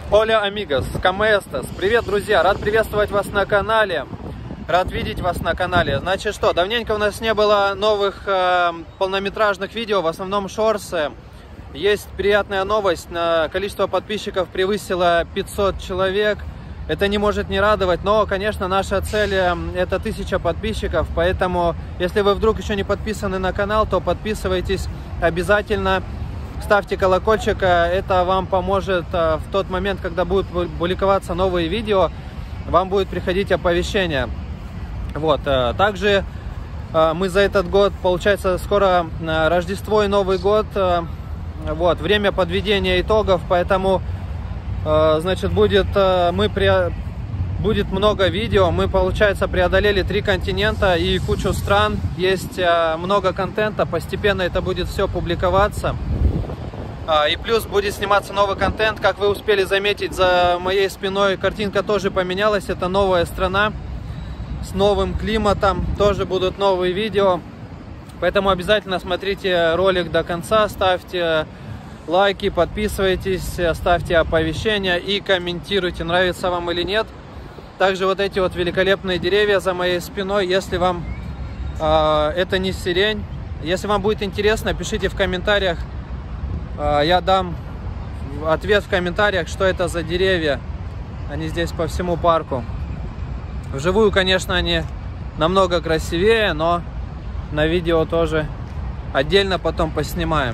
Hola amigos, ¿cómo estás? Привет, друзья! Рад приветствовать вас на канале. Рад видеть вас на канале. Значит что, давненько у нас не было новых полнометражных видео, в основном шорсы. Есть приятная новость, количество подписчиков превысило 500 человек. Это не может не радовать, но, конечно, наша цель это 1000 подписчиков. Поэтому, если вы вдруг еще не подписаны на канал, то подписывайтесь обязательно. Ставьте колокольчик, это вам поможет в тот момент, когда будут публиковаться новые видео, вам будет приходить оповещение. Вот. Также мы за этот год, получается, скоро Рождество и Новый год, вот, время подведения итогов, поэтому, значит, будет много видео. Мы, получается, преодолели 3 континента и кучу стран, есть много контента, постепенно это будет все публиковаться. И плюс будет сниматься новый контент. Как вы успели заметить, за моей спиной картинка тоже поменялась. Это новая страна с новым климатом. Тоже будут новые видео. Поэтому обязательно смотрите ролик до конца. Ставьте лайки, подписывайтесь, ставьте оповещения и комментируйте, нравится вам или нет. Также вот эти вот великолепные деревья за моей спиной. Если вам это не сирень, если вам будет интересно, пишите в комментариях. Я дам ответ в комментариях, что это за деревья. Они здесь по всему парку. Вживую, конечно, они намного красивее, но на видео тоже отдельно потом поснимаем.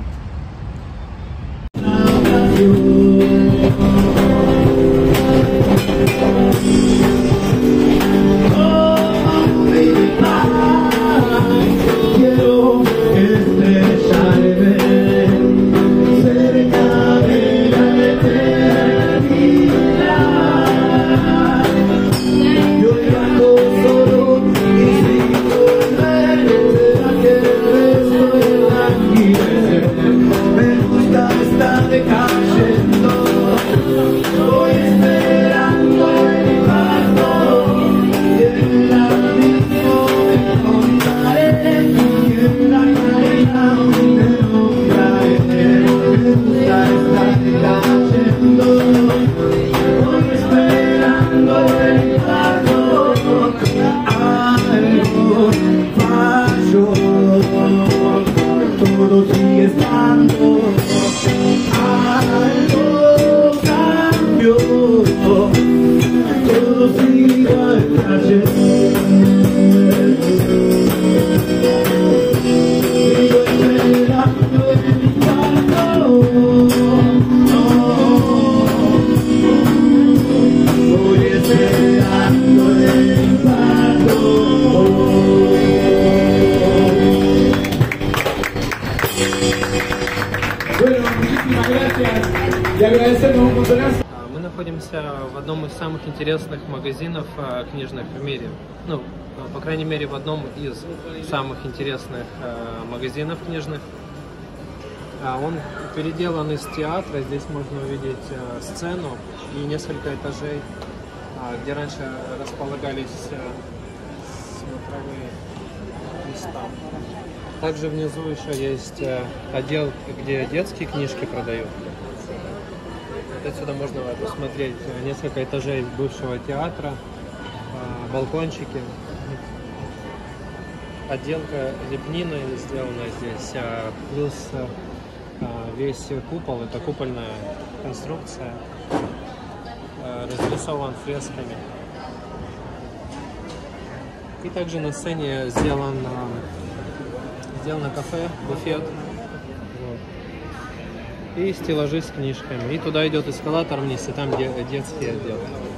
Мы находимся в одном из самых интересных магазинов книжных в мире. Ну, по крайней мере, в одном из самых интересных магазинов книжных. Он переделан из театра. Здесь можно увидеть сцену и несколько этажей, где раньше располагались смотровые места. Также внизу еще есть отдел, где детские книжки продают. Отсюда можно посмотреть несколько этажей бывшего театра, балкончики. Отделка лепниной сделана здесь, плюс весь купол, это купольная конструкция, разрисован фресками. И также на сцене сделано кафе, буфет. И стеллажи с книжками. И туда идет эскалатор вниз, и там детский отдел.